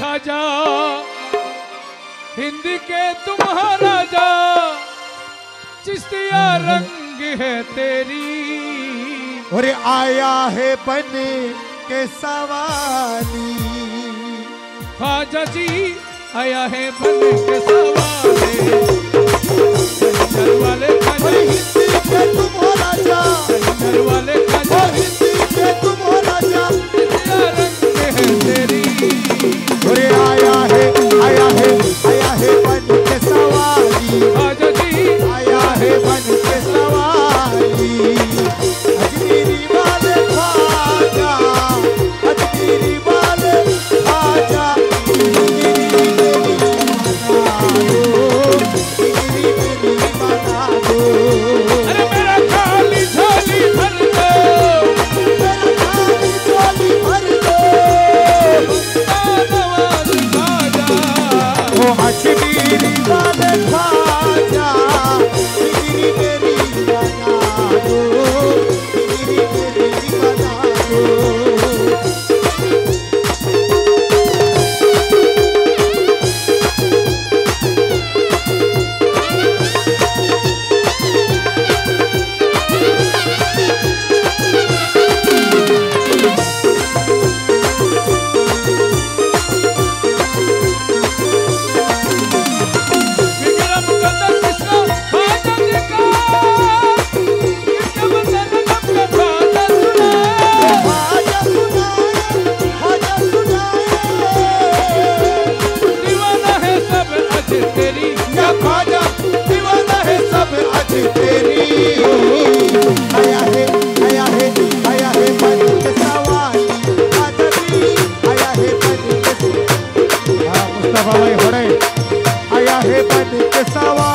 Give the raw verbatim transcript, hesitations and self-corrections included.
खाजा, हिंदी के तुम्हारा जा, चिश्तिया रंग है तेरी। और आया है बन के सवाली, खाजा जी आया है बन के सवाले, घर वाले खाजा, हिंदी के तुम्हारा जा, घर वाले खाजा, हिंदी के तुम्हारा जा, चिश्तिया रंग है तेरी। और आया है आया है आया है बन के सवाली, खाजा जी आया है बन के सवाली। अजमेरी वाले खाजा, अजमेरी वाले खाजा, मेरी मेरी बना दो, अरे मेरा खाली झोली भर दो, मेरा खाली झोली भर दो। नवाज खाजा, ओ अजमेरी वाले खाजा, मेरी मेरी बना दो, मेरी मेरी बना दो। विक्रम कदम कृष्ण खाजा जी का, विक्रम कदम का खाजा सुनाए, खाजा सुनाए, खाजा सुनाए, दीवाना है सब अज तेरी। या खाजा दीवाना है सब आज तेरी। आया है आया है आया है बन के सवाली, खाजा जी आया है बन के, हाँ मुस्तफा भाई होड़े, आया है बन के सवाली।